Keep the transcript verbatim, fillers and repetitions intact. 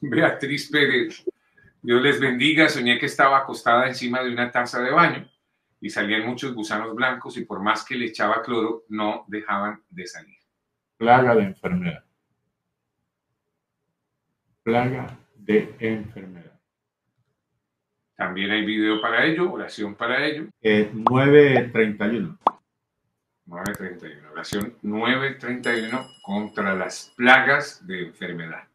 Beatriz Pérez, Dios les bendiga. Soñé que estaba acostada encima de una taza de baño y salían muchos gusanos blancos y por más que le echaba cloro, no dejaban de salir. Plaga de enfermedad. Plaga de enfermedad. También hay video para ello, oración para ello. Eh, nueve treinta y uno. nueve treinta y uno, oración nueve treinta y uno contra las plagas de enfermedad.